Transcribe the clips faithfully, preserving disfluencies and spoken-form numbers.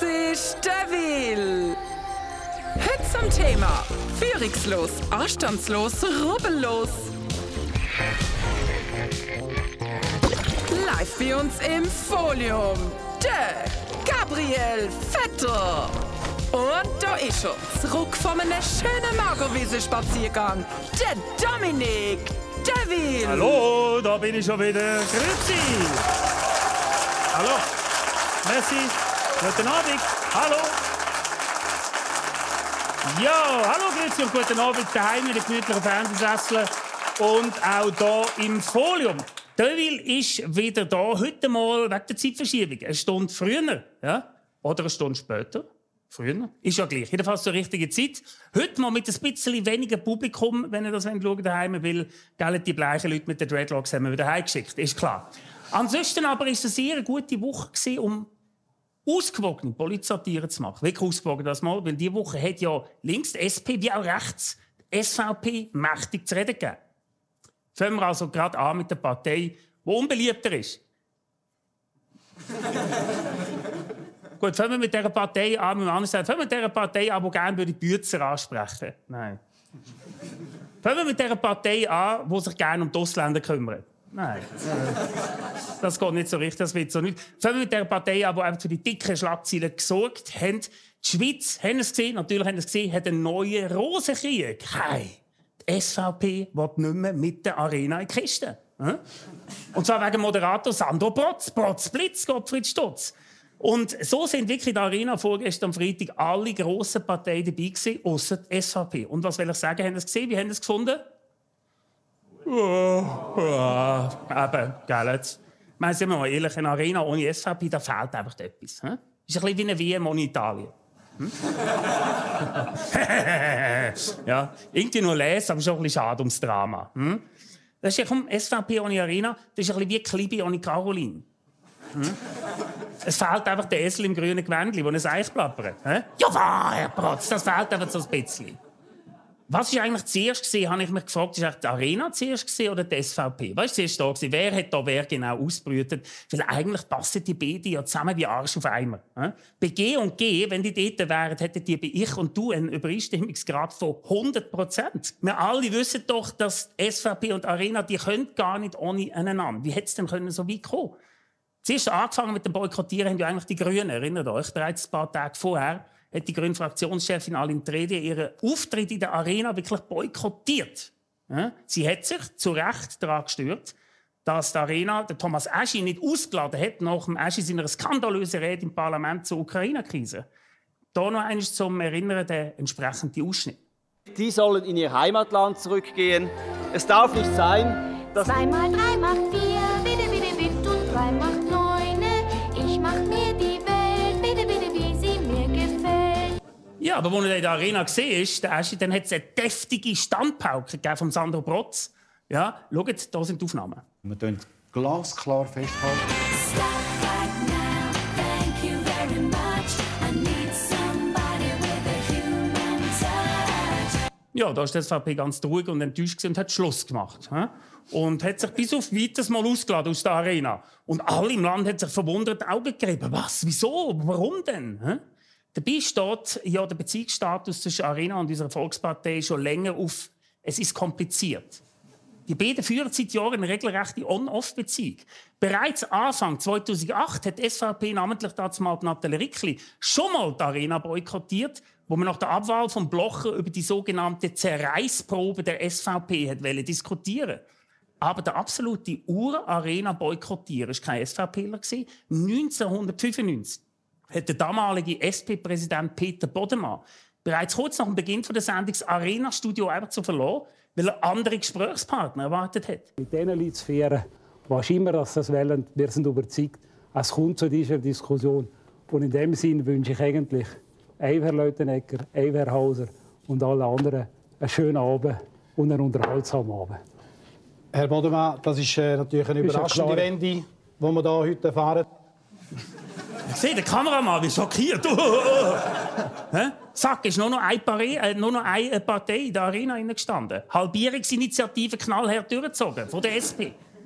ist Devil. Heute zum Thema Führungslos, anstandslos, rubbellos. Live bei uns im Folium, der Gabriel Vetter. Und da ist er, zurück von einem schönen Magerwiese-Spaziergang, der Dominik Devil. Hallo, da bin ich schon wieder. Grüezi. Hallo. Merci. Guten Abend. Hallo. Ja, hallo, grüezi und guten Abend daheim in den gemütlichen Fernsehsesseln und auch hier im Folium. Devil ist wieder da, heute mal wegen der Zeitverschiebung. Eine Stunde früher, ja? Oder eine Stunde später. Früher. Ist ja gleich. Jedenfalls zur richtigen Zeit. Heute mal mit ein bisschen weniger Publikum, wenn ihr das schauen daheim will. Gell, die bleichen Leute mit den Dreadlocks haben wir wieder heimgeschickt. Ist klar. Ansonsten aber ist es eine sehr gute Woche gewesen, um ausgewogene Polizsatire zu machen. Wirklich ausgewogen das mal, weil diese Woche hat ja links die S P wie auch rechts die S V P mächtig zu reden gegeben. Fangen wir also gerade an mit der Partei, die unbeliebter ist. Gut, fangen wir mit dieser Partei an, mit anderen sagen, fangen wir mit dieser Partei an, die gerne die Bützer ansprechen. Nein. Fangen wir mit dieser Partei an, die sich gerne um die Ausländer kümmert. Nein. Das geht nicht so richtig, das wird so nicht. Fangen wir mit dieser Partei an, die einfach für die dicken Schlagzeilen gesorgt haben. Die Schweiz, haben es gesehen, natürlich haben es gesehen, hat einen neuen Rosenkrieg. Hey, die S V P will nicht mehr mit der Arena in die Kiste. Und zwar wegen Moderator Sandro Protz. Protz Blitz, Gottfried Stutz. Und so sind wirklich in der Arena vorgestern am Freitag alle grossen Parteien dabei gewesen, ausser die S V P. Und was will ich sagen, haben Sie es gesehen? Wie haben Sie es gefunden? Oh, oh, eben, gell, jetzt. Ich meine, sind wir mal ehrlich, eine Arena ohne S V P, da fehlt einfach etwas. Hm? Ist ein bisschen wie eine W M ohne Italien. Hm? Ja, irgendwie nur lesen, aber schon ein bisschen schade ums Drama. Hm? Das ist ja komm, S V P ohne Arena, das ist ein bisschen wie Klibi ohne Caroline. Hm? Es fehlt einfach der Esel im grünen Gewändli, der ein Eich plappert. Ja, wahr, Herr Protz, das fehlt einfach so ein bisschen. Was war eigentlich zuerst gesehen, habe ich mich gefragt, ist die Arena zuerst gesehen oder die S V P? Was war zuerst da gewesen? Wer hat da wer genau ausbrütet? Weil eigentlich passen die beiden ja zusammen wie Arsch auf Eimer. Bei G und G, wenn die dort wären, hätten die bei ich und du einen Übereinstimmungsgrad von hundert Prozent. Wir alle wissen doch, dass S V P und Arena, die können gar nicht ohne einander. Wie hätte es denn können so weit kommen? Zuerst angefangen mit dem Boykottieren haben ja eigentlich die Grünen. Erinnert euch, bereits ein paar Tage vorher hat die grüne Fraktionschefin Aline Tredi ihren Auftritt in der Arena wirklich boykottiert. Ja? Sie hat sich zu Recht daran gestört, dass die Arena der Thomas Eschi nicht ausgeladen hat nach dem Eschi seiner skandalösen Rede im Parlament zur Ukraine-Krise. Da noch einmal zum Erinnern der entsprechende Ausschnitt. Die sollen in ihr Heimatland zurückgehen. Es darf nicht sein, dass... Zwei mal drei macht vier, bitte, bitte, bitte, und drei macht neune. Ich mach mir die Welt, bitte, bitte, wie sie mir gefällt. Ja, aber als er in der Arena gesehen ist, der Eschi, dann hat es eine deftige Standpauke von Sandro Protz. Ja, schaut, da sind die Aufnahmen. Wir können glasklar festhalten. Ja, da ist die S V P ganz ruhig und enttäuscht und hat Schluss gemacht. He? Und hat sich bis auf Weiteres mal ausgeladen aus der Arena. Und alle im Land haben sich verwundert die Augen gerieben. Was? Wieso? Warum denn? He? Dabei steht ja der Beziehungsstatus zwischen Arena und unserer Volkspartei schon länger auf «Es ist kompliziert». Die beiden führen seit Jahren eine regelrechte On-Off-Beziehung. Bereits Anfang zweitausendacht hat die S V P, namentlich dazu mal Nathalie Rickli, schon mal die Arena boykottiert, wo man nach der Abwahl von Blocher über die sogenannte Zerreißprobe der S V P hat diskutieren. Aber der absolute Ur-Arena-Boykottierer war kein SVPler. neunzehnhundertfünfundneunzig hat der damalige S P-Präsident Peter Bodemann bereits kurz nach dem Beginn der Sendung das Arena-Studio einfach zu verlassen, weil er andere Gesprächspartner erwartet hat. Mit diesen Leuten zu führen, was immer das wollen, wir sind überzeugt, es kommt zu dieser Diskussion. Und in dem Sinne wünsche ich eigentlich Herr Leutenegger, Herr Hauser und alle anderen einen schönen Abend und einen unterhaltsamen Abend. Herr Bodemann, das ist äh, natürlich eine überraschende Wende, die wir hier heute erfahren. Ich sehe, der Kameramann wird schockiert. Zack, ist nur noch eine Partei, äh, nur noch eine Partei in der Arena gestanden. Halbierungsinitiative knallhart durchgezogen von der S P.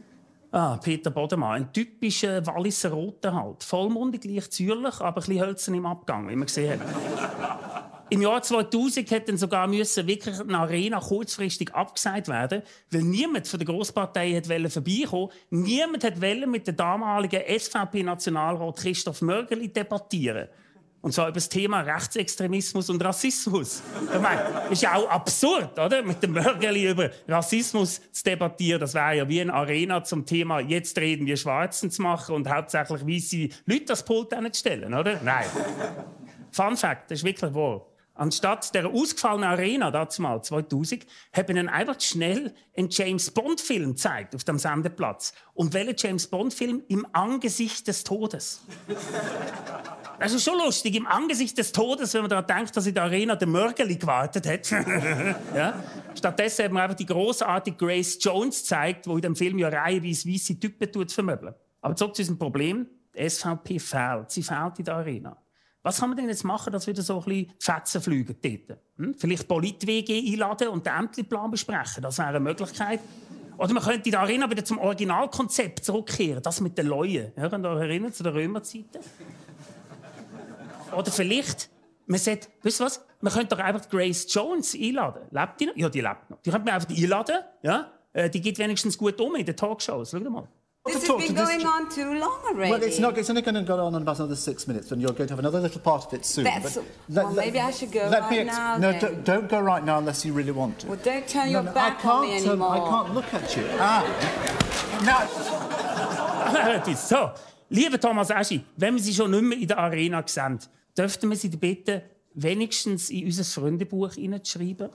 Ah, Peter Bodemann, ein typischer Walliser Roter halt. Vollmundig, leicht säuerlich, aber ein bisschen hölzern im Abgang, wie man gesehen hat. Im Jahr zweitausend hätte dann sogar müssen wirklich eine Arena kurzfristig abgesagt werden, weil niemand von der Grosspartei wollte vorbeikommen. Niemand wollte mit dem damaligen S V P-Nationalrat Christoph Mörgeli debattieren. Und zwar über das Thema Rechtsextremismus und Rassismus. Ich meine, das ist ja auch absurd, oder? Mit dem Mörgeli über Rassismus zu debattieren. Das wäre ja wie eine Arena zum Thema «Jetzt reden wir Schwarzen» zu machen und hauptsächlich weisse Leute das Pult stellen, oder? Nein. Fun Fact, das ist wirklich wahr. Anstatt der ausgefallenen Arena, dazumal zweitausend, haben ihnen einfach schnell einen James-Bond-Film gezeigt auf dem Sendeplatz. Und welchen James-Bond-Film? Im Angesicht des Todes. Das ist schon lustig, im Angesicht des Todes, wenn man daran denkt, dass in der Arena der Mörgeli gewartet hat. Ja? Stattdessen haben wir einfach die großartige Grace Jones gezeigt, die in dem Film ja reihenweise weisse Typen vermöbeln. Aber zurück zu unserem Problem. Die S V P fehlt. Sie fehlt in der Arena. Was kann man denn jetzt machen, dass wieder so ein bisschen Fetzen fliegen dort? Hm? Vielleicht Polit-W G einladen und den Ämterplan besprechen. Das wäre eine Möglichkeit. Oder man könnte in der Arena wieder zum Originalkonzept zurückkehren. Das mit den Leuen. Hören Sie euch erinnern zu der Römerzeiten? Oder vielleicht, man sagt, weißt du was? Man könnte doch einfach Grace Jones einladen. Lebt die noch? Ja, die lebt noch. Die könnte man einfach einladen. Ja? Die geht wenigstens gut um in den Talkshows. Schau mal. This has been going on too long already. Well, it's not. It's only going to go on in about another six minutes, and you're going to have another little part of it soon. That's, but well, let, maybe I should go let right me now. No, then. don't, don't go right now unless you really want to. Well, don't turn your no, no, back I on me can't, anymore. um, I can't look at you. Ah. Now. So, lieber Thomas Eschi, wenn wir Sie schon nicht mehr in der Arena sehen, dürften wir Sie bitten, wenigstens in unser Freundebuch hineinzuschreiben?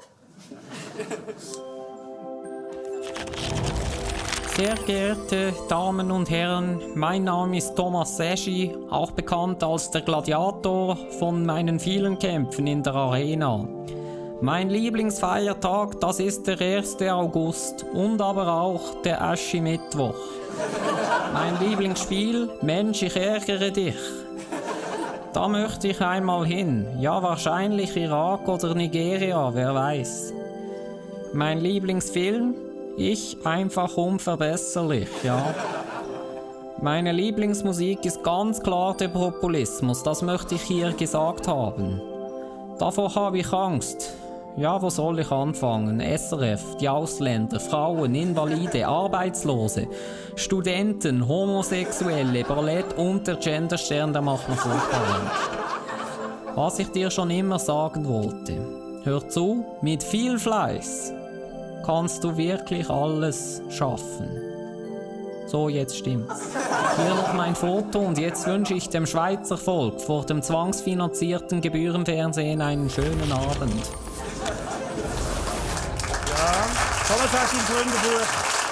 Sehr geehrte Damen und Herren, mein Name ist Thomas Eschi, auch bekannt als der Gladiator von meinen vielen Kämpfen in der Arena. Mein Lieblingsfeiertag, das ist der erste August und aber auch der Eschi-Mittwoch. Mein Lieblingsspiel, Mensch, ich ärgere dich. Da möchte ich einmal hin, ja wahrscheinlich Irak oder Nigeria, wer weiß. Mein Lieblingsfilm? Ich einfach unverbesserlich, ja. Meine Lieblingsmusik ist ganz klar der Populismus, das möchte ich hier gesagt haben. Davor habe ich Angst. Ja, wo soll ich anfangen? S R F, die Ausländer, Frauen, Invalide, Arbeitslose, Studenten, Homosexuelle, Ballett und der Genderstern, der macht mir furchtbar Angst. Was ich dir schon immer sagen wollte. Hör zu, mit viel Fleiß kannst du wirklich alles schaffen. So, jetzt stimmt's. Hier noch mein Foto und jetzt wünsche ich dem Schweizer Volk vor dem zwangsfinanzierten Gebührenfernsehen einen schönen Abend. Ja, Thomas Eschi im Freundebuch.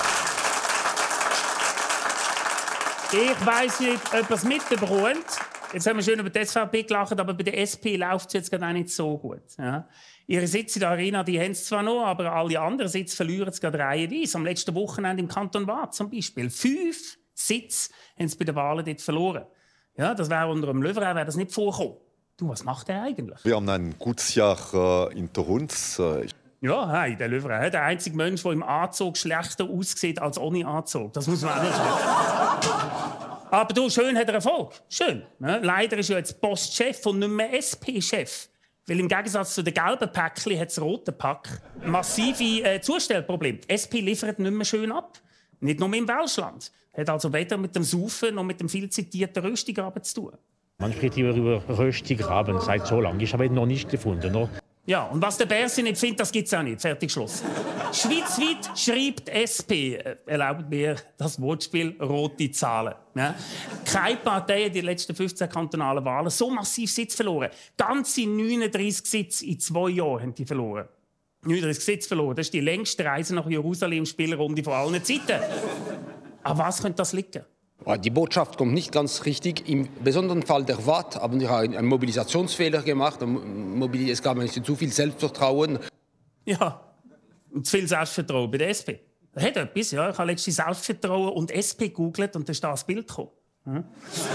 Ich weiss nicht, ob ihr es mitbekommt. Jetzt haben wir schön über die S V P gelacht, aber bei der S P läuft es jetzt gerade auch nicht so gut. Ja. Ihre Sitze in der Arena, die haben es zwar noch, aber alle anderen Sitze verlieren es gerade reihenweise. Am letzten Wochenende im Kanton Waadt zum Beispiel. Fünf Sitze haben sie bei den Wahlen dort verloren. Ja, das wäre unter dem Löwen wäre das nicht vorgekommen. Du, was macht er eigentlich? Wir haben ein gutes Jahr äh, hinter uns. Äh, Ja, hey, der Löwen, der einzige Mensch, der im Anzug schlechter aussieht als ohne Anzug. Das muss man auch nicht sagen. Aber du, schön hat er Erfolg. Schön. Ne? Leider ist er jetzt Postchef und nicht mehr S P-Chef. Weil im Gegensatz zu den gelben Päckchen hat das rote Pack massive äh, Zustellprobleme. Die S P liefert nicht mehr schön ab. Nicht nur im Welschland. Hat also weder mit dem Saufen noch mit dem viel zitierten Röstigraben zu tun. Man spricht immer über Röstigraben seit so lange. Ich habe ihn noch nicht gefunden. Oder? Ja, und was der Bersi nicht findet, das gibt es auch nicht. Fertig, Schluss. Schweizweit schreibt S P, äh, erlaubt mir das Wortspiel, rote Zahlen. Ja? Keine Partei hat in den letzten fünfzehn kantonalen Wahlen so massiv Sitz verloren. Ganze neununddreissig Sitze in zwei Jahren haben die verloren. neununddreissig Sitze verloren. Das ist die längste Reise nach Jerusalem Spielrunde von allen Zeiten. An was könnte das liegen? Die Botschaft kommt nicht ganz richtig. Im besonderen Fall der W A T haben wir einen Mobilisationsfehler gemacht. Es gab nicht zu viel Selbstvertrauen. Ja, und zu viel Selbstvertrauen bei der S P. Das hat etwas, ja. Ich habe letztens Selbstvertrauen und S P gegoogelt und da ist da das Bild gekommen. Hm?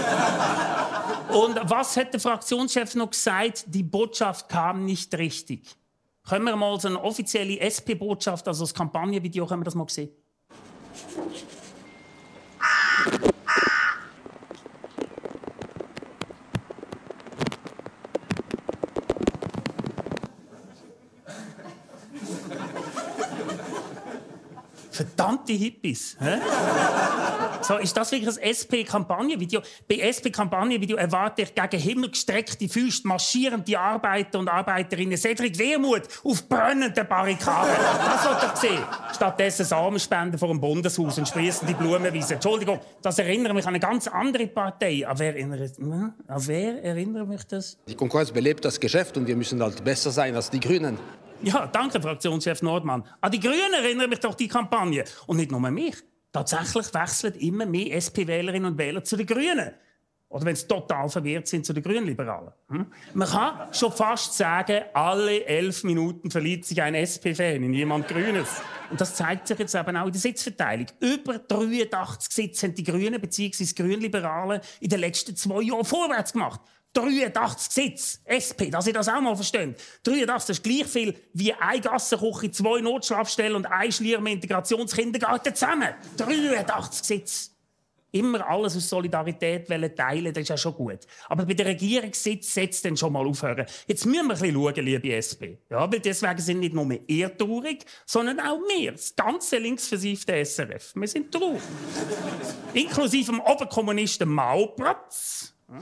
Und was hat der Fraktionschef noch gesagt? Die Botschaft kam nicht richtig. Können wir mal so eine offizielle S P-Botschaft, also das Kampagnenvideo, können wir das mal sehen? Verdammte Hippies. Hä? So, ist das wirklich ein S P-Kampagnenvideo? Bei S P-Kampagnenvideo erwarte ich gegen himmelgestreckte Füße marschierende Arbeiter und Arbeiterinnen Cedric Wermuth auf brennenden Barrikaden. Das wollte ich sehen. Stattdessen Samenspenden vor dem Bundeshaus und sprießende Blumenwiese. Entschuldigung, das erinnert mich an eine ganz andere Partei. An wer erinnert, hm? an wer erinnert mich das? Die Konkurrenz belebt das Geschäft und wir müssen halt besser sein als die Grünen. Ja, danke, Fraktionschef Nordmann. An die Grünen erinnert mich doch die Kampagne. Und nicht nur mich. Tatsächlich wechseln immer mehr S P-Wählerinnen und Wähler zu den Grünen. Oder wenn sie total verwirrt sind, zu den Grünliberalen. Hm? Man kann schon fast sagen, alle elf Minuten verliebt sich ein S P-Fan in jemand Grünes. Und das zeigt sich jetzt eben auch in der Sitzverteilung. Über dreiundachtzig Sitze haben die Grünen bzw. Grünliberalen in den letzten zwei Jahren vorwärts gemacht. dreiundachtzig Sitze, S P, dass ihr das auch mal versteht. dreiundachtzig, das ist gleich viel wie eine Gassenküche, zwei Notschlafstellen und ein Schlier im Integrationskindergarten zusammen. dreiundachtzig Sitze. Immer alles aus Solidarität teilen, das ist ja schon gut. Aber bei der Regierungssitz setzt dann schon mal aufhören. Jetzt müssen wir ein bisschen schauen, liebe S P. Ja, weil deswegen sind nicht nur ihr traurig, sondern auch wir, das ganze linksversiffte S R F. Wir sind traurig. Inklusive dem Oberkommunisten Maupratz. Hm?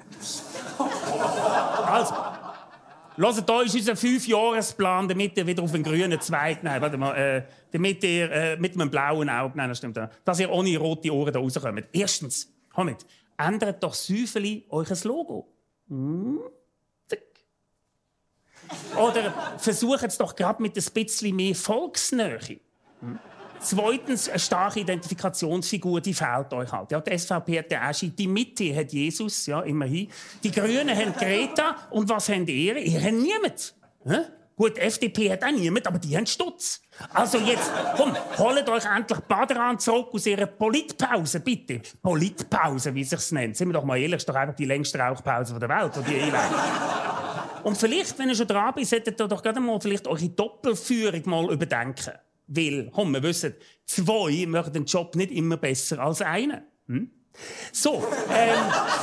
Also, hört hier ist unser Fünfjahresplan, damit ihr wieder auf den grünen Zweig, nein, warte mal, äh, damit ihr äh, mit einem blauen Auge, nein, das stimmt, dass ihr ohne rote Ohren da rauskommt. Erstens, kommt, ändert doch Süfeli euch ein Logo. Hm? Oder versucht es doch gerade mit ein bisschen mehr Volksnähe. Hm? Zweitens, eine starke Identifikationsfigur, die fehlt euch halt. Ja, die S V P hat den Aschi, die Mitte hat Jesus, ja, immerhin. Die Grünen haben Greta und was habt ihr? Ihr habt niemand. Hä? Gut, die F D P hat auch niemand, aber die haben Stutz. Also jetzt, komm, holt euch endlich Baderan zurück aus ihrer Politpause, bitte. Politpause, wie sich's nennt. Sind wir doch mal ehrlich, ist doch einfach die längste Rauchpause der Welt, die ihr einlegt. Und vielleicht, wenn ihr schon dran seid, solltet ihr doch gerade mal vielleicht eure Doppelführung mal überdenken. Weil, komm, wir wissen, zwei machen den Job nicht immer besser als einer. Hm? So, ähm,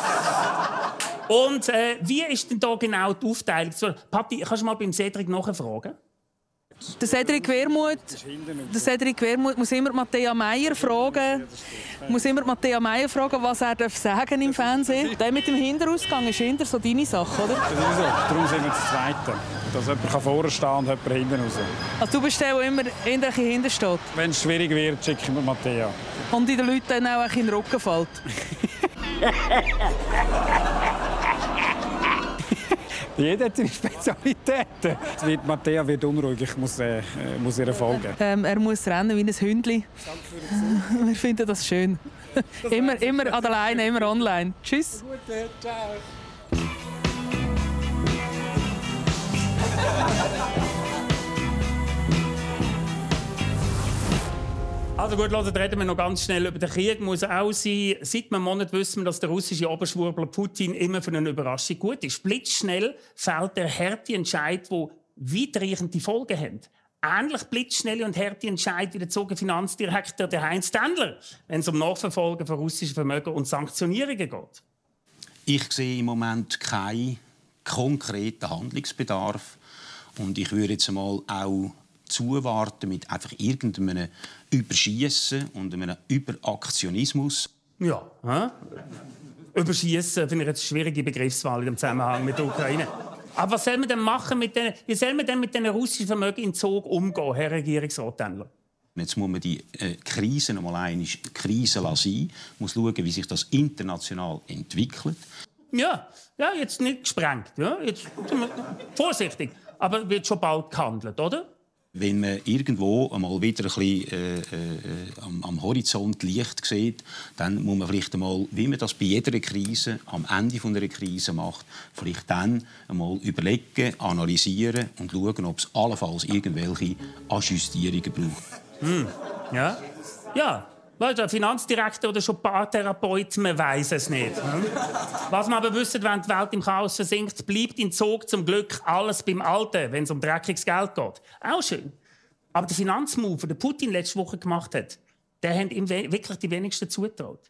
und äh, wie ist denn da genau die Aufteilung? So, Papi, kannst du mal beim Cedric nachfragen? Der Cedric Wermuth, der Cedric Wermuth muss immer Matthäa Meier fragen, muss immer Matthäa Meier fragen, was er darf sagen im Fernsehen. Der mit dem Hinterausgang ist hinter so deine Sache, oder? Das ist so. Darum sind wir das Zweite. Dass jemand vorne stehen kann und jemand hinten raus. Also du bist der, der immer hinten steht? Wenn es schwierig wird, schicke ich mir Matthäa. Und die Leute dann auch in den Rücken fällt? Jeder hat seine Spezialitäten. Es wird, Matthäa wird unruhig, ich muss, äh, muss ihr folgen. Ähm, er muss rennen wie ein Hündli. Danke für den Besuch. Wir finden das schön. Das immer, immer an der Leine, immer online. Tschüss. Gute, ciao. Also gut, Leute, reden wir noch ganz schnell über den Krieg. Muss auch sein. Seit einem Monat wissen wir, dass der russische Oberschwurbler Putin immer für eine Überraschung gut ist. Blitzschnell fällt der harte Entscheid, der weitreichende Folgen hat. Ähnlich blitzschnelle und harte Entscheid wie der Zogen Finanzdirektor der Heinz Tendler, wenn es um Nachverfolgen von russischen Vermögen und Sanktionierungen geht. Ich sehe im Moment keinen konkreten Handlungsbedarf. Und ich würde jetzt einmal auch zuwarten mit einfach irgendeinem Überschießen und einem Überaktionismus. Ja, hä? Überschießen finde ich jetzt eine schwierige Begriffswahl im Zusammenhang mit der Ukraine. Aber was soll man denn machen mit den, wie soll man denn mit den russischen Vermögen in Zug umgehen, Herr Regierungsrat Tendler? Jetzt muss man die äh, Krise noch mal einmal Krise lassen, muss schauen, wie sich das international entwickelt. Ja, ja, jetzt nicht gesprengt, ja, jetzt vorsichtig, aber wird schon bald gehandelt, oder? Wenn man irgendwo einmal wieder ein bisschen äh, äh, am, am Horizont Licht sieht, dann muss man vielleicht einmal, wie man das bei jeder Krise am Ende einer Krise macht, vielleicht dann einmal überlegen, analysieren und schauen, ob es allenfalls irgendwelche Ajustierungen braucht. Hm. Ja, ja. Der Finanzdirektor oder schon Paartherapeut, man weiß es nicht. Hm? Was man aber wissen, wenn die Welt im Chaos versinkt, bleibt in Zug zum Glück alles beim Alten, wenn es um dreckiges Geld geht. Auch schön. Aber der Finanzmove, den Putin letzte Woche gemacht hat, der hat ihm wirklich die wenigsten zugetraut.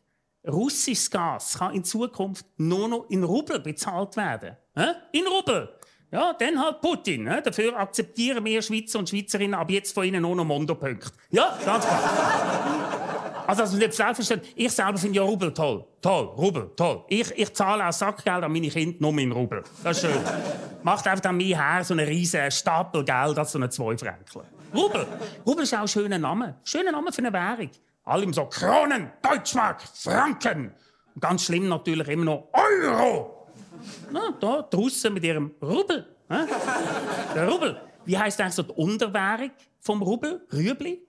russisches Gas kann in Zukunft nur noch in Rubel bezahlt werden. Äh? In Rubel! Ja, dann halt Putin. Äh? Dafür akzeptieren wir Schweizer und Schweizerinnen ab jetzt von ihnen nur noch Mondo-Punkte. Ja, ganz klar. Also, also nicht selbstverständlich. Ich selber finde ja Rubel toll. Toll, Rubel, toll. Ich, ich zahle auch Sackgeld an meine Kinder nur in Rubel. Das ist schön. Macht einfach an mir her so einen riesen Stapel Geld als so eine zwei Franken. Rubel. Rubel ist auch ein schöner Name. Schöner Name für eine Währung. Allem so Kronen, Deutschmark, Franken. Und ganz schlimm natürlich immer noch Euro. Na, da draussen mit ihrem Rubel. Äh? Der Rubel. Wie heisst eigentlich so die Unterwährung vom Rubel? Rüebli?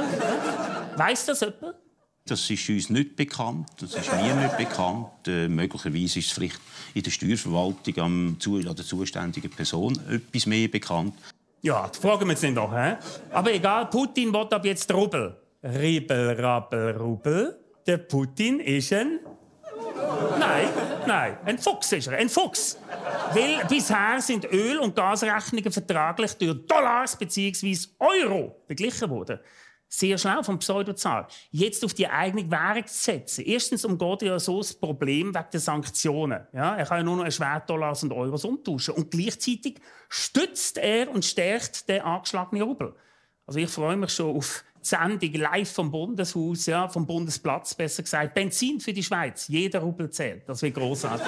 Weiss das jemand? Das ist uns nicht bekannt. Das ist mir nicht bekannt. Äh, möglicherweise ist es vielleicht in der Steuerverwaltung am, an der zuständigen Person etwas mehr bekannt. Ja, das fragen wir jetzt nicht noch. He? Aber egal, Putin will ab jetzt Rubel. Ribbel, Rabbel, Rubel. Der Putin ist ein... Nein, nein, ein Fuchs ist er, ein Fuchs. Weil bisher sind Öl- und Gasrechnungen vertraglich durch Dollars bzw. Euro beglichen worden. Sehr schlau vom Pseudozar. Jetzt auf die eigene Währung zu setzen. Erstens umgeht er ja so das Problem wegen der Sanktionen. Ja, er kann ja nur noch Schwertdollars und Euros umtauschen. Und gleichzeitig stützt er und stärkt den angeschlagenen Rubel. Also ich freue mich schon auf die Sendung live vom Bundeshaus, ja, vom Bundesplatz besser gesagt. Benzin für die Schweiz. Jeder Rubel zählt. Das wird großartig.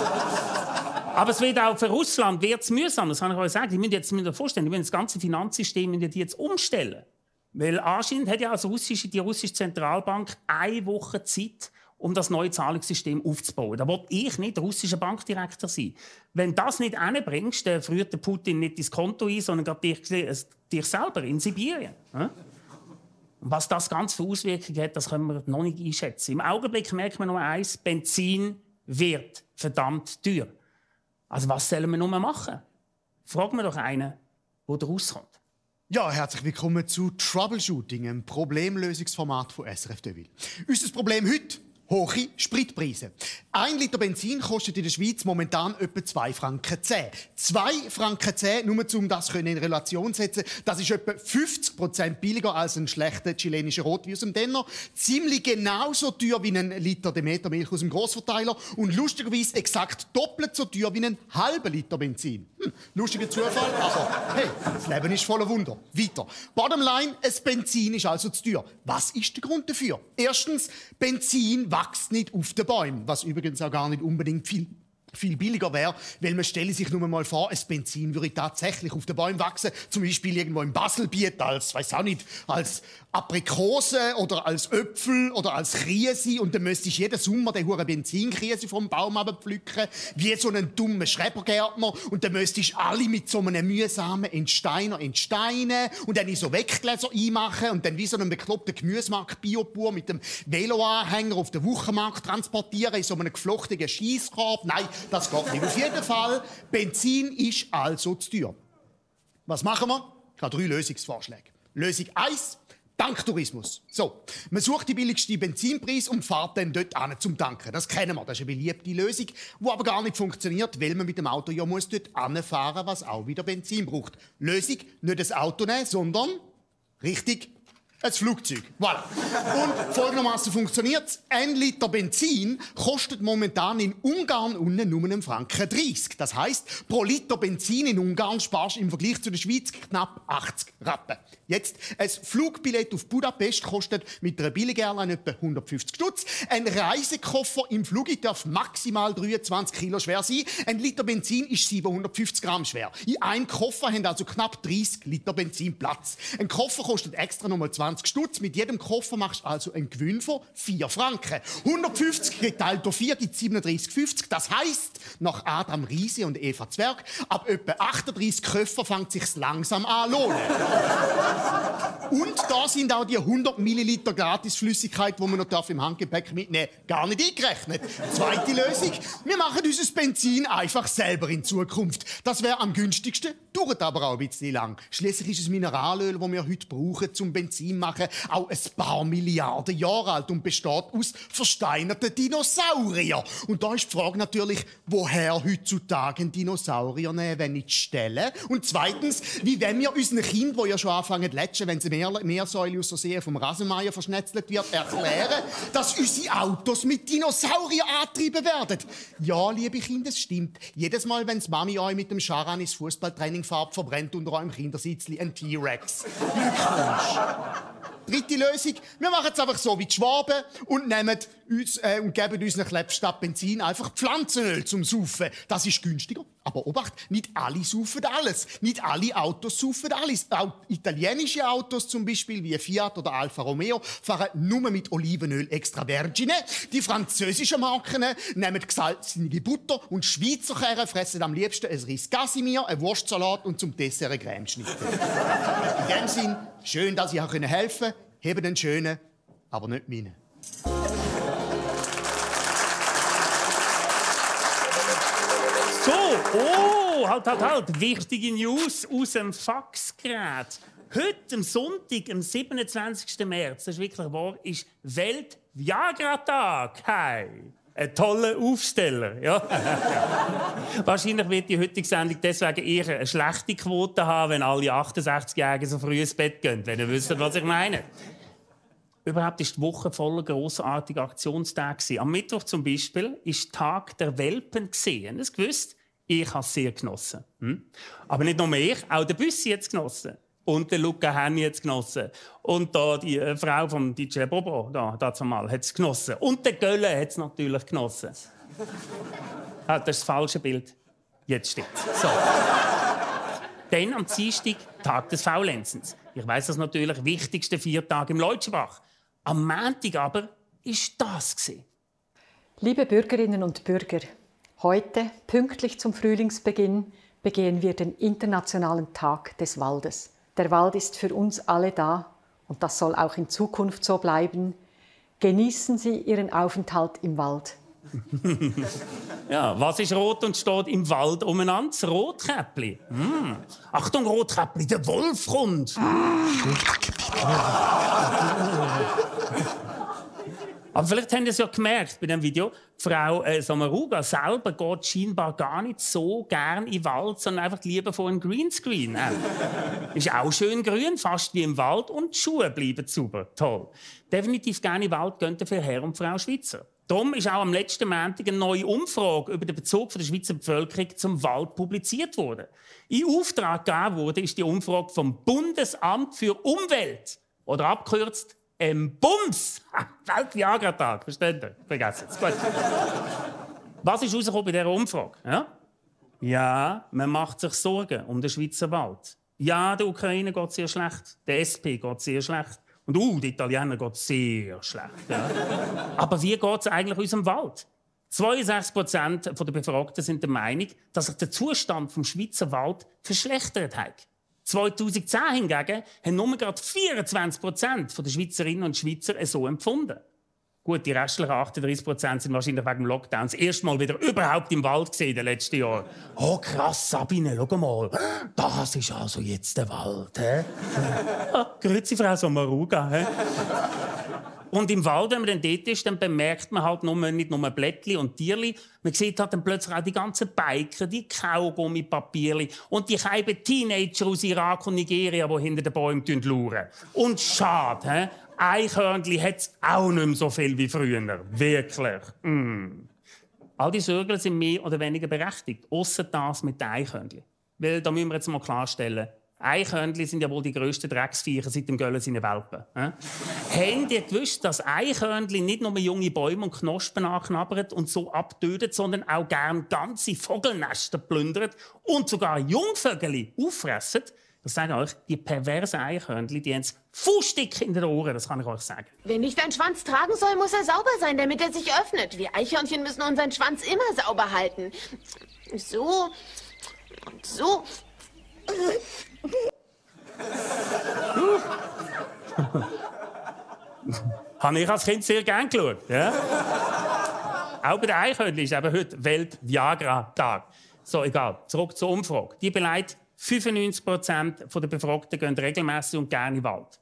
Aber es wird auch für Russland wird's mühsam. Das kann ich euch sagen. Die müssen jetzt müssen vorstellen, die müssen das ganze Finanzsystem müssen die jetzt umstellen. Weil anscheinend hat ja also russische, die russische Zentralbank eine Woche Zeit, um das neue Zahlungssystem aufzubauen. Da will ich nicht russischer Bankdirektor sein. Wenn du das nicht hinbringst, dann friert der Putin nicht dein Konto ein, sondern gerade dich, dich selber in Sibirien. Und was das ganz für Auswirkungen hat, das können wir noch nicht einschätzen. Im Augenblick merkt man nur eins, Benzin wird verdammt teuer. Also was sollen wir nur machen? Fragen wir doch einen, der da rauskommt. Ja, herzlich willkommen zu Troubleshooting, einem Problemlösungsformat von S R F Deville. Unser Problem heute: hohe Spritpreise. Ein Liter Benzin kostet in der Schweiz momentan etwa zwei Franken zehn. zwei Franken zehn, nur um das in Relation zu setzen, das ist etwa fünfzig Prozent billiger als ein schlechter chilenischer Rotwein aus dem Denner. Ziemlich genauso teuer wie ein Liter Demeter Milch aus dem Grossverteiler und lustigerweise exakt doppelt so teuer wie ein halber Liter Benzin. Hm, lustiger Zufall, aber hey, das Leben ist voller Wunder. Weiter. Bottomline, ein Benzin ist also zu teuer. Was ist der Grund dafür? Erstens, Benzin wächst nicht auf den Bäumen, was übrigens auch gar nicht unbedingt viel, viel billiger wäre, weil man stelle sich nur mal vor, ein Benzin würde tatsächlich auf den Bäumen wachsen, zum Beispiel irgendwo im Baselbiet als, weiß auch nicht, als Aprikose oder als Äpfel oder als Krise und dann müsste ich jeden Sommer den hure Benzinkrise vom Baum abpflücken, wie so einen dummen Schrebergärtner und dann müsste ich alle mit so einem mühsamen Entsteiner entsteinen und dann in so Weggläser einmachen und dann wie so einen bekloppten Gemüsemarkt Biopur mit dem Veloanhänger auf den Wochenmarkt transportieren in so einem geflochtenen Schiesskorb. Nein, das geht nicht. Auf jeden Fall, Benzin ist also zu teuer. Was machen wir? Ich habe drei Lösungsvorschläge. Lösung eins: Tanktourismus. So, man sucht die billigste Benzinpreis und fährt dann dort an zum Tanken. Das kennen wir, das ist eine beliebte Lösung, die aber gar nicht funktioniert, weil man mit dem Auto ja muss dort anfahren, was auch wieder Benzin braucht. Lösung: nicht das Auto nehmen, sondern richtig, ein Flugzeug. Voilà. Und folgendermaßen funktioniert es. Ein Liter Benzin kostet momentan in Ungarn unten nur einen Franken dreißig. Das heisst, pro Liter Benzin in Ungarn sparst du im Vergleich zu der Schweiz knapp achtzig Rappen. Jetzt, ein Flugbillett auf Budapest kostet mit einer Billig-Airline etwa hundertfünfzig Stutz. Ein Reisekoffer im Flug darf maximal dreiundzwanzig Kilo schwer sein. Ein Liter Benzin ist siebenhundertfünfzig Gramm schwer. In einem Koffer haben also knapp dreißig Liter Benzin Platz. Ein Koffer kostet extra nochmal zwanzig Stutz. Mit jedem Koffer machst du also einen Gewinn von vier Franken. hundertfünfzig geteilt durch vier gibt siebenunddreißig fünfzig. Das heisst, nach Adam Riese und Eva Zwerg, ab etwa achtunddreißig Köpfen fängt sich's langsam an lohnen. Und da sind auch die hundert Milliliter Gratisflüssigkeit, die man noch im Handgepäck mitnehmen darf, gar nicht eingerechnet. Zweite Lösung: wir machen unser Benzin einfach selber in Zukunft. Das wäre am günstigsten, dauert aber auch ein bisschen lang. Schließlich ist es Mineralöl, das wir heute brauchen zum Benzin machen, auch ein paar Milliarden Jahre alt und besteht aus versteinerten Dinosauriern. Und da ist die Frage natürlich, woher heutzutage ein Dinosaurier nehmen, wenn nicht stellen? Und zweitens, wie wenn wir unseren Kindern, die ja schon anfangen zu lätschen, wenn sie Meer Meersäule aus Versehen vom Rasenmäher verschnetzelt wird, erklären, dass unsere Autos mit Dinosauriern angetrieben werden. Ja, liebe Kinder, es stimmt. Jedes Mal, wenn Mami euch mit dem Charan ins Fußballtraining fährt, verbrennt unter eurem Kindersitzli ein T-Rex. Glückwunsch. Dritte Lösung, wir machen es einfach so wie die Schwaben und, nehmen uns, äh, und geben unseren Kleb statt Benzin einfach Pflanzenöl zum Saufen. Das ist günstiger. Aber Obacht, nicht alle saufen alles. Nicht alle Autos saufen alles. Auch italienische Autos, zum Beispiel wie Fiat oder Alfa Romeo, fahren nur mit Olivenöl extra vergine. Die französischen Marken nehmen gesalzene Butter und Schweizer Kerren fressen am liebsten ein Reis Casimir, einen Wurstsalat und zum Dessert eine Cremeschnitte. In dem Sinn, schön, dass ich euch helfen konnte. Heben den schönen, aber nicht meinen. So, oh, halt, halt, halt. Wichtige News aus dem Faxgerät. Heute, am Sonntag, am siebenundzwanzigsten März, das ist wirklich wahr, ist Welt-Viagra-Tag. Hey, ein toller Aufsteller. Ja. Wahrscheinlich wird die heutige Sendung deswegen eher eine schlechte Quote haben, wenn alle achtundsechzigjährigen so früh ins Bett gehen, wenn ihr wisst, was ich meine. Überhaupt ist die Woche voller grossartiger Aktionstage. Am Mittwoch zum Beispiel ist Tag der Welpen gesehen. Das gewusst? Ich habe es sehr genossen. Hm? Aber nicht nur ich, auch der Büssi hat es genossen. Und der Luca Henny hat es genossen. Und da die äh, Frau vom D J Bobo, da, dazu mal, hat es genossen. Und der Gölle hat es natürlich genossen. Ah, das ist das falsche Bild. Jetzt stimmt's. So. Dann am Dienstag Tag des Faulenzens. Ich weiss das natürlich, wichtigste Viertag im Leutschenbach. Am Montag aber ist das gewesen. Liebe Bürgerinnen und Bürger, heute, pünktlich zum Frühlingsbeginn, begehen wir den Internationalen Tag des Waldes. Der Wald ist für uns alle da und das soll auch in Zukunft so bleiben. Genießen Sie Ihren Aufenthalt im Wald. Ja, was ist rot und steht im Wald umeinander? Das Rotkäppli. Mm. Achtung, Rotkäppli, der Wolf kommt. Aber vielleicht haben Sie es ja gemerkt bei dem Video, Frau äh, Samaruga selber geht scheinbar gar nicht so gern in den Wald, sondern einfach lieber vor einem Greenscreen. Äh. Ist auch schön grün, fast wie im Wald, und die Schuhe bleiben sauber. Toll. Definitiv gerne in den Wald gehen für Herr und Frau Schweizer. Darum ist auch am letzten Montag eine neue Umfrage über den Bezug der Schweizer Bevölkerung zum Wald publiziert worden. In Auftrag gegeben wurde ist die Umfrage vom Bundesamt für Umwelt, oder abgekürzt ähm, Bums. Welt-Viagra-Tag, versteht ihr? Vergessen es. Gut. Was ist rausgekommen bei dieser Umfrage? Ja? Ja, man macht sich Sorgen um den Schweizer Wald. Ja, der Ukraine geht sehr schlecht, der S P geht sehr schlecht. Und uh, die Italiener geht sehr schlecht. Ja. Aber wie geht es eigentlich unserem Wald? zweiundsechzig Prozent der Befragten sind der Meinung, dass sich der Zustand des Schweizer Wald verschlechtert hat. zweitausendzehn hingegen haben nur gerade vierundzwanzig Prozent der Schweizerinnen und Schweizer so empfunden. Gut, die restlichen achtunddreißig Prozent sind wahrscheinlich wegen dem Lockdown das erste Mal wieder überhaupt im Wald gesehen in den letzten Jahren. Oh krass, Sabine, schau mal. Das ist also jetzt der Wald. He? Ah, grüezi, Frau Samaruga. He? Und im Wald, wenn man dann dort ist, dann bemerkt man halt nur, nicht nur Blättchen und Tierli. Man sieht halt dann plötzlich auch die ganzen Biker, die Kaugummipapierli und die kleinen Teenager aus Irak und Nigeria, die hinter den Bäumen lauern. Und schade, he? Eichhörnchen hat es auch nicht mehr so viel wie früher. Wirklich. Mm. All die Sorgen sind mehr oder weniger berechtigt. Ausser das mit den Eichhörnchen. Weil, da müssen wir jetzt mal klarstellen, Eichhörnchen sind ja wohl die grössten Drecksviecher seit dem Göllen seine Welpen. Äh? Habt ihr gewusst, dass Eichhörnchen nicht nur junge Bäume und Knospen anknabbern und so abtöten, sondern auch gern ganze Vogelnester plündern und sogar Jungvögel auffressen? Das sage ich euch, die perversen Eichhörnchen, die haben es fußdick in den Ohren, das kann ich euch sagen. Wer nicht einen Schwanz tragen soll, muss er sauber sein, damit er sich öffnet. Wir Eichhörnchen müssen unseren Schwanz immer sauber halten. So und so. Habe ich als Kind sehr gerne geschaut. Ja? Auch bei den Eichhörnchen ist eben heute Welt-Viagra-Tag. So, egal. Zurück zur Umfrage. Die beleidigt, fünfundneunzig Prozent der Befragten gehen regelmässig und gerne in den Wald.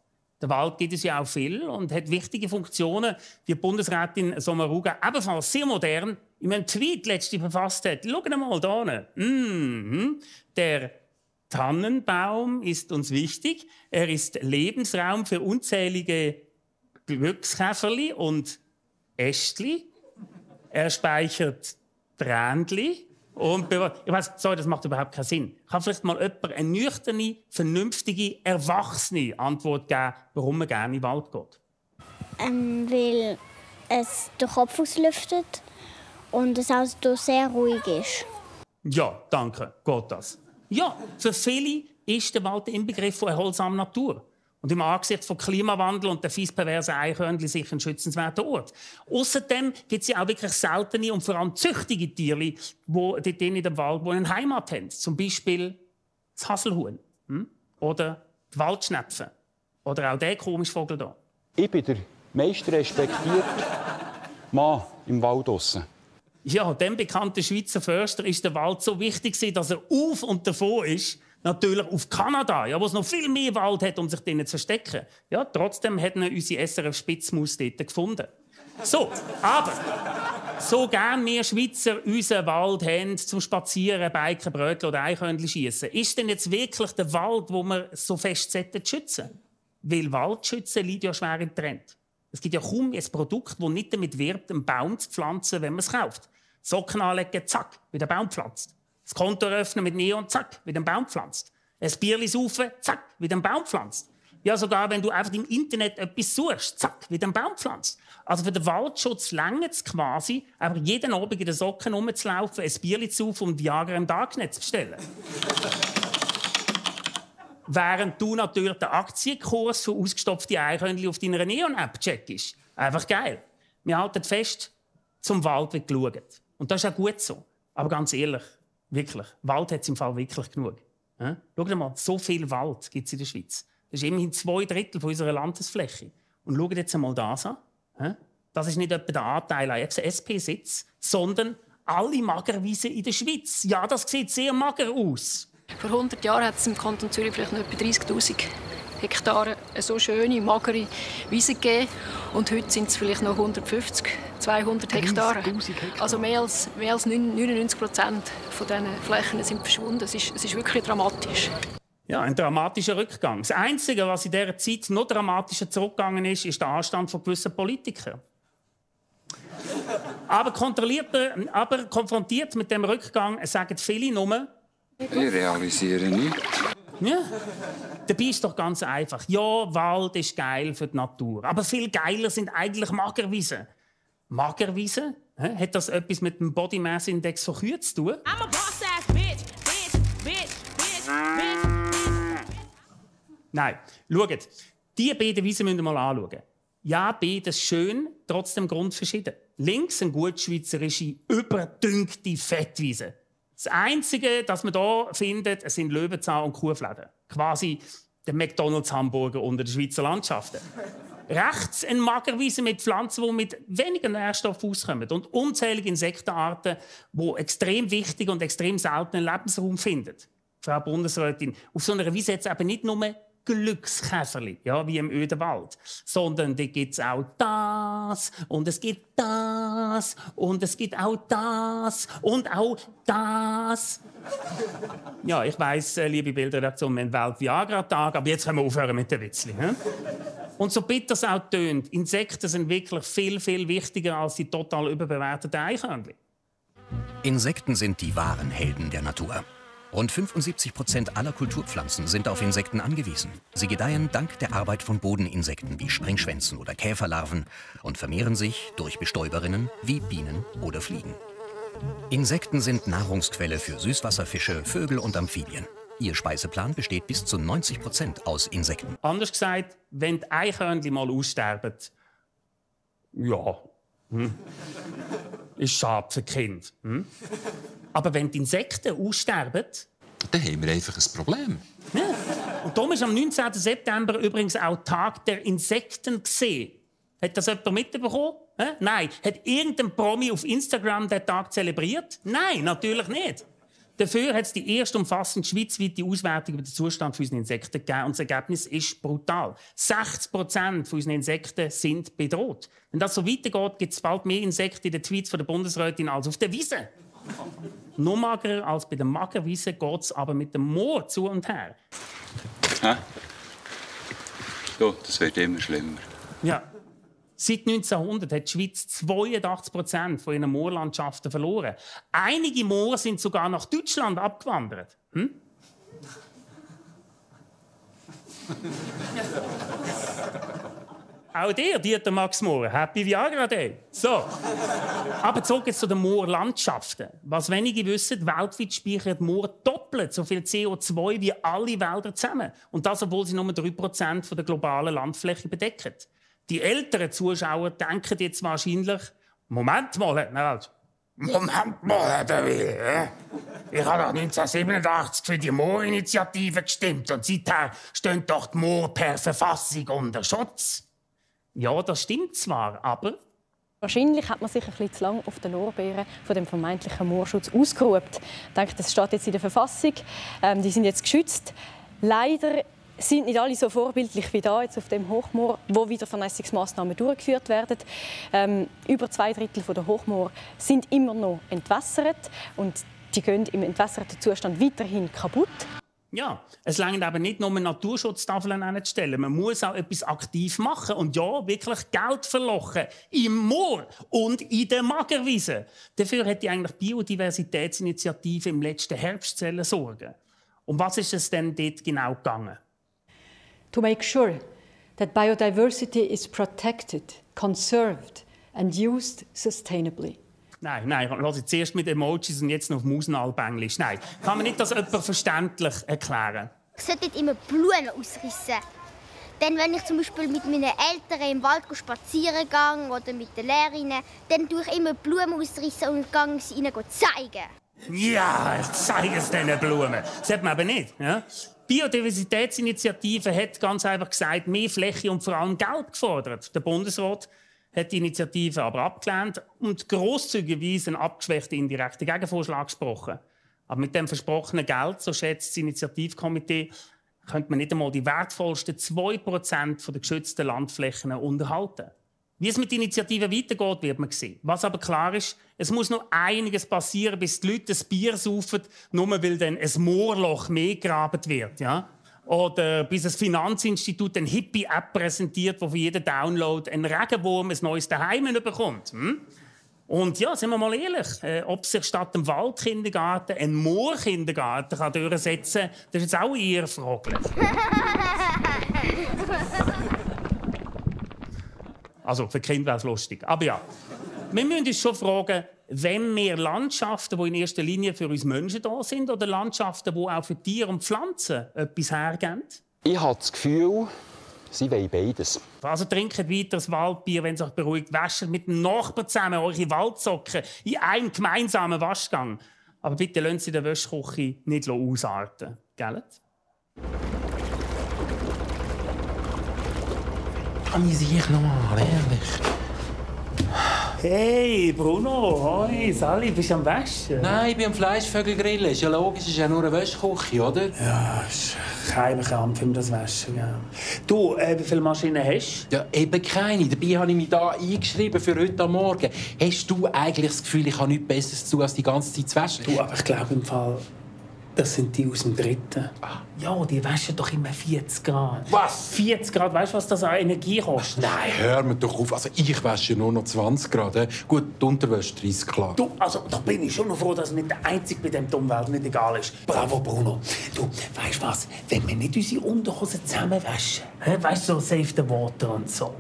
Der Wald gibt es ja auch viel und hat wichtige Funktionen, wie die Bundesrätin Sommaruga ebenfalls sehr modern in einem Tweet letztens verfasst hat. Schaut mal da hin. Mm-hmm. Der Tannenbaum ist uns wichtig. Er ist Lebensraum für unzählige Glückskäferli und Ästli. Er speichert Trändli. Und ich weiss, sorry, das macht überhaupt keinen Sinn. Kann vielleicht mal jemand eine nüchterne, vernünftige, erwachsene Antwort geben, warum man gerne in den Wald geht? Ähm, weil es den Kopf auslüftet und es also sehr ruhig ist. Ja, danke. Geht das? Ja, für viele ist der Wald der Inbegriff von erholsamer Natur. Und im Angesicht von Klimawandel und der fies perversen Eichhörnchen sicher ein schützenswerter Ort. Außerdem gibt es ja auch wirklich seltene und vor allem züchtige Tiere, die dort in dem Wald eine Heimat haben. Zum Beispiel das Haselhuhn hm? oder die Waldschnepfen oder auch der komische Vogel hier. Ich bin der meist respektierte Mann im Wald draussen. Ja, dem bekannten Schweizer Förster ist der Wald so wichtig, dass er auf und davon ist, natürlich auf Kanada, ja, wo es noch viel mehr Wald hat, um sich drinnen zu verstecken. Ja, trotzdem hat ihn unsere S R F-Spitzmaus dort gefunden. So, aber so gern wir Schweizer unseren Wald haben zum Spazieren, Biken, Brötchen oder Eichhörnchen schiessen, ist denn jetzt wirklich der Wald, wo wir so fest schützen sollten? Weil Waldschützen liegt ja schwer im Trend. Es gibt ja kaum ein Produkt, das nicht damit wirbt, einen Baum zu pflanzen, wenn man es kauft. Socken anlegen, zack, wie der Baum pflanzt. Das Konto öffnen mit Neon, zack, wie der Baum pflanzt. Ein Bierli saufen, zack, wie der Baum pflanzt. Ja, sogar wenn du einfach im Internet etwas suchst, zack, wie der Baum pflanzt. Also für den Waldschutz reicht es quasi, einfach jeden Abend in den Socken rumzulaufen, ein Bierli zu saufen und Viagra im Darknet zu bestellen. Während du natürlich den Aktienkurs für ausgestopfte Eichhörnchen auf deiner Neon-App checkst. Einfach geil. Wir halten fest, zum Wald wird geschaut. Und das ist auch gut so. Aber ganz ehrlich, wirklich, Wald hat es im Fall wirklich genug. Ja? Schau dir mal, so viel Wald gibt es in der Schweiz. Das ist immerhin zwei Drittel von unserer Landesfläche. Und schau dir jetzt einmal das an. Ja? Das ist nicht etwa der Anteil an S P-Sitz, sondern alle Magerwiesen in der Schweiz. Ja, das sieht sehr mager aus. Vor hundert Jahren hat es im Kanton Zürich vielleicht noch etwa dreißigtausend Hektare so schöne, magere Wiesen gegeben. Und heute sind es vielleicht noch hundertfünfzig, zweihundert Hektare. Also mehr als, mehr als neunundneunzig Prozent von diesen Flächen sind verschwunden. Es ist, es ist wirklich dramatisch. Ja, ein dramatischer Rückgang. Das Einzige, was in dieser Zeit noch dramatischer zurückgegangen ist, ist der Anstand von gewissen Politikern. Aber, kontrolliert, aber konfrontiert mit dem Rückgang sagen viele nur, ich realisiere nichts. Ja, dabei ist doch ganz einfach. Ja, Wald ist geil für die Natur. Aber viel geiler sind eigentlich Magerwiesen. Magerwiesen? Hä? Hat das etwas mit dem Body Mass Index von Kühen zu tun? I'm a boss ass bitch, bitch, bitch, bitch, bitch. Nein, schaut. Diese beiden Wiesen müsst ihr mal anschauen. Ja, beides schön, trotzdem grundverschieden. Links eine gut schweizerische, überdünkte Fettwiese. Das Einzige, das man hier findet, sind Löwenzahn- und Kuhfläden. Quasi der McDonalds-Hamburger unter den Schweizer Landschaften. Rechts eine Magerwiese mit Pflanzen, die mit weniger Nährstoffen auskommen. Und unzählige Insektenarten, die extrem wichtig und extrem seltenen Lebensraum finden. Frau Bundesrätin, auf so einer Wiese hat es eben nicht nur Glückskäferli, ja, wie im öden Wald. Sondern da gibt es auch das und es gibt das und es gibt auch das und auch das. Ja, ich weiss, liebe Bildredaktion, wir haben Welt-Viagra-Tag, aber jetzt können wir aufhören mit den Witzli. He? Und so bitter es auch tönt, Insekten sind wirklich viel, viel wichtiger als die total überbewerteten Eichhörnchen. Insekten sind die wahren Helden der Natur. Rund fünfundsiebzig Prozent aller Kulturpflanzen sind auf Insekten angewiesen. Sie gedeihen dank der Arbeit von Bodeninsekten wie Springschwänzen oder Käferlarven und vermehren sich durch Bestäuberinnen wie Bienen oder Fliegen. Insekten sind Nahrungsquelle für Süßwasserfische, Vögel und Amphibien. Ihr Speiseplan besteht bis zu neunzig Prozent aus Insekten. Anders gesagt, wenn die Eichhörnchen mal aussterben, ja, hm. ist schade für die Kinder. Hm? Aber wenn die Insekten aussterben, dann haben wir einfach ein Problem. Ja. Und darum ist am neunzehnten September übrigens auch Tag der Insekten gesehen. Hat das jemand mitbekommen? Hä? Nein. Hat irgendein Promi auf Instagram den Tag zelebriert? Nein, natürlich nicht. Dafür hat es die erste umfassende schweizweite Auswertung über den Zustand unserer Insekten gegeben. Und das Ergebnis ist brutal. sechzig Prozent unserer Insekten sind bedroht. Wenn das so weitergeht, gibt es bald mehr Insekten in den Tweets von der Bundesrätin als auf der Wiese. Noch magerer als bei der Magerwiese geht es aber mit dem Moor zu und her. Hä? So, das wird immer schlimmer. Ja. Seit neunzehnhundert hat die Schweiz zweiundachtzig Prozent von ihren Moorlandschaften verloren. Einige Moore sind sogar nach Deutschland abgewandert. Hm? Auch dir, Dieter Max Mohr. Happy Viagra Day. So. Aber zurück jetzt zu den Moorlandschaften. Was wenige wissen, weltweit speichert Moor doppelt so viel C O zwei wie alle Wälder zusammen. Und das, obwohl sie nur drei Prozent der globalen Landfläche bedecken. Die älteren Zuschauer denken jetzt wahrscheinlich, Moment mal, Herr Nerald. Moment mal, Herr De Wil. Ich habe doch neunzehnhundertsiebenundachtzig für die Moorinitiative gestimmt und seither stehen doch die Moore per Verfassung unter Schutz. Ja, das stimmt zwar, aber... Wahrscheinlich hat man sich ein bisschen zu lange auf den Lorbeeren von dem vermeintlichen Moorschutz ausgeruht. Ich denke, das steht jetzt in der Verfassung. Ähm, die sind jetzt geschützt. Leider sind nicht alle so vorbildlich wie da jetzt auf dem Hochmoor, wo wieder Vernässungsmaßnahmen durchgeführt werden. Ähm, über zwei Drittel der Hochmoor sind immer noch entwässert und die gehen im entwässerten Zustand weiterhin kaputt. Ja, es reicht aber nicht nur, Naturschutztafeln hinzustellen. Man muss auch etwas aktiv machen und ja, wirklich Geld verlochen im Moor und in der Magerwiese. Dafür hätte eigentlich die Biodiversitätsinitiative im letzten Herbst sorgen. Um was ist es denn dort genau gegangen? To make sure that biodiversity is protected, conserved and used sustainably. Nein, nein, lass ich zuerst mit Emojis und jetzt noch auf Musenalbenglisch. Nein, kann man nicht das jemand verständlich erklären? Ich sollte nicht immer Blumen ausrissen. Denn wenn ich zum Beispiel mit meinen Eltern im Wald spazieren gehe oder mit den Lehrerinnen, dann tue ich immer Blumen ausrissen und gehe sie ihnen zeigen. Ja, ich zeige es diesen Blumen. Das hat man aber nicht. Ja? Die Biodiversitätsinitiative hat ganz einfach gesagt, mehr Fläche und vor allem Geld gefordert. Der Bundesrat hat die Initiative aber abgelehnt und grosszügigerweise einen abgeschwächten indirekten Gegenvorschlag gesprochen. Aber mit dem versprochenen Geld, so schätzt das Initiativkomitee, könnte man nicht einmal die wertvollsten zwei Prozent der geschützten Landflächen unterhalten. Wie es mit der Initiative weitergeht, wird man sehen. Was aber klar ist, es muss noch einiges passieren, bis die Leute ein Bier saufen, nur weil dann ein Moorloch mehr gegraben wird. Ja? Oder bis das Finanzinstitut eine Hippie-App präsentiert, wo für jeden Download ein Regenwurm ein neues Daheim bekommt. Hm? Und ja, sind wir mal ehrlich, äh, ob sich statt dem Waldkindergarten ein Moorkindergarten kann durchsetzen kann, das ist jetzt auch eher fraglich. Also, für Kinder wäre es lustig. Aber ja, wir müssen uns schon fragen, wenn wir Landschaften, die in erster Linie für uns Menschen da sind, oder Landschaften, die auch für Tiere und Pflanzen etwas hergeben? Ich habe das Gefühl, sie wollen beides. Also trinkt weiter das Waldbier, wenn es euch beruhigt. Wäscht mit dem Nachbarn zusammen eure Waldsocken in einem gemeinsamen Waschgang. Aber bitte lassen Sie den Wäschküche nicht ausarten. Gell? Amüsiere nochmal, ehrlich. Hey, Bruno, hoi, Sally, bist du am Waschen? Nein, ich bin am Fleischvögelgrillen. Ist ja logisch, ist ja nur eine Wäschküche, oder? Ja, ist kein Kampf um das Waschen. Ja. Du, äh, wie viele Maschinen hast du? Ja, eben keine. Dabei habe ich mich hier eingeschrieben für heute Morgen. Hast du eigentlich das Gefühl, ich habe nichts Besseres zu tun, als die ganze Zeit zu waschen? Du, aber ich glaube im Fall, das sind die aus dem Dritten. Ah. Ja, die waschen doch immer vierzig Grad. Was? vierzig Grad, weißt du, was das an Energie kostet? Nein, hör mir doch auf. Also ich wasche nur noch zwanzig Grad. He? Gut, die Unterwäsche dreißig, klar. Du, also, da bin ich schon noch froh, dass es nicht der Einzige bei dem Umwelt nicht egal ist. Bravo, Bruno. Du, weißt du was? Wenn wir nicht unsere Unterhosen zusammen waschen, weißt du, so Save the Water und so.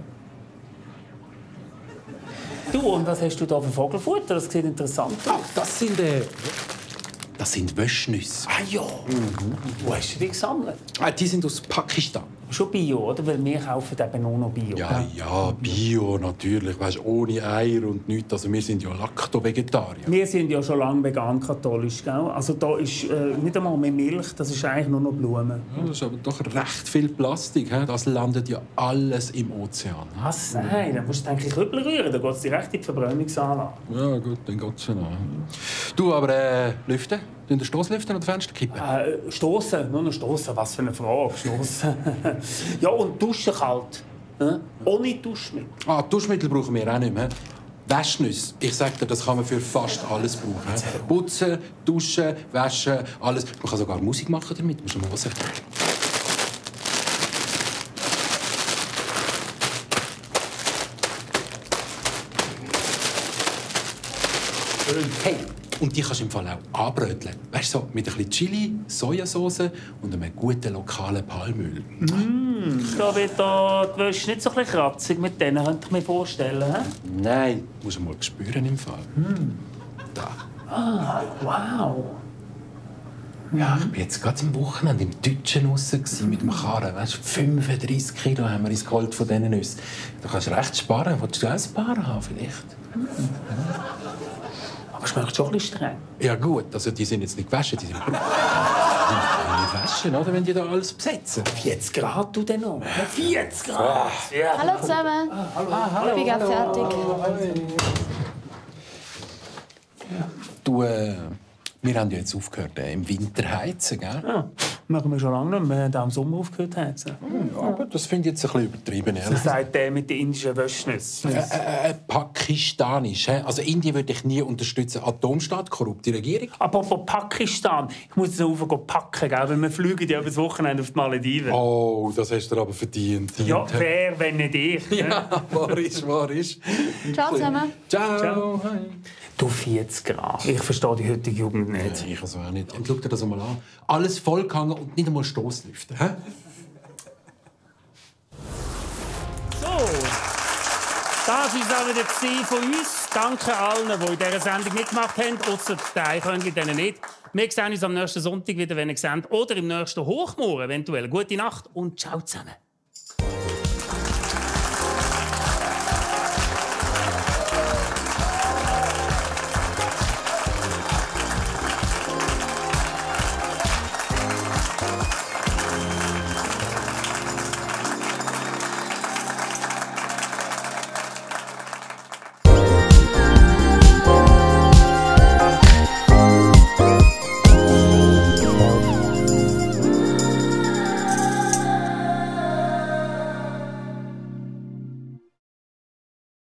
Du, und was hast du da für Vogelfutter? Das sieht interessant aus. Ach, das sind äh Das sind Wöschnüsse. Ah ja. Mhm. Wo hast du die gesammelt? Ah, die sind aus Pakistan. Schon Bio, oder? Weil wir kaufen eben auch noch Bio. Ja, ja, Bio natürlich. Weißt, ohne Eier und nichts. Also wir sind ja Lacto-Vegetarier. Wir sind ja schon lange vegan-katholisch. Also da ist äh, nicht einmal mehr Milch, das ist eigentlich nur noch Blumen. Ja, das ist aber doch recht viel Plastik. He? Das landet ja alles im Ozean. Was? Nein, dann musst du eigentlich Küppel rühren. Dann geht es direkt in die Verbrennungsanlage. Ja gut, dann geht es ja noch. Du, aber äh, lüften? Den Stoßlüften oder Fenster kippen? Äh, stoßen, nur noch stoßen. Was für eine Frage. Stoßen. Ja, und duschen kalt. Hm? Ohne Duschmittel. Ah, Duschmittel brauchen wir auch nicht mehr. Waschnüsse, ich sag dir, das kann man für fast alles brauchen. Putzen, duschen, waschen, alles. Man kann sogar Musik machen damit. Du musst mal hören. Hey, und die kannst du im Fall auch anbröteln. Weißt du, so mit ein bisschen Chili, Sojasauce und einem guten lokalen Palmöl. Mm, da wird da die Wäsche nicht so ein bisschen kratzig. Mit denen könnte ich mir vorstellen. He? Nein, musst du mal spüren im Fall. Mm. Da. Ah, wow. Ja, ich war jetzt gerade am Wochenende im Deutschen raus mit dem Karren. Weißt, fünfunddreissig Kilo haben wir ins Gold von diesen Nüssen. Da kannst du recht sparen. Willst du auch ein paar haben vielleicht? Mm. Aber es schmeckt schon ein bisschen streng. Ja gut, also die sind jetzt nicht gewaschen, die sind braun. Die nicht waschen, oder, wenn die da alles besetzen. vierzig Grad, du denn noch? vierzig Grad! Ja. Hallo zusammen. Ah, hallo. Ah, hallo. Ich bin gerade fertig. Ja. Du, äh, wir haben ja jetzt aufgehört, äh, im Winter heizen, gell? Ja, machen wir schon lange nicht mehr. Wir haben im Sommer aufgehört heizen. Ja, aber das finde ich jetzt ein bisschen übertrieben, ehrlich. Das sagt der mit den indischen Wäschnüssen. Äh, äh, äh, Pakistanisch. He? Also Indien würde ich nie unterstützen. Atomstaat, korrupte Regierung. Apropos Pakistan. Ich muss jetzt rauf packen, gell? Weil wir fliegen ja über das Wochenende auf die Malediven. Oh, das hast du aber verdient. Ja, wer, wenn nicht ich. Ja, wahr ist, wahr ist. Ciao zusammen. Ciao. Ciao. Du vierzig Grad. Ich verstehe die heutige Jugend nicht. Ich also auch nicht. Und schau dir das einmal an. Alles vollgehangen und nicht einmal Stoßlüften. He? So, das war es auch wieder von uns. Danke allen, die in dieser Sendung mitgemacht haben, ausser der Eichhörnchen, denen nicht. Wir sehen uns am nächsten Sonntag wieder, wenn ihr seht, oder im nächsten Hochmorgen eventuell. Gute Nacht und ciao zusammen.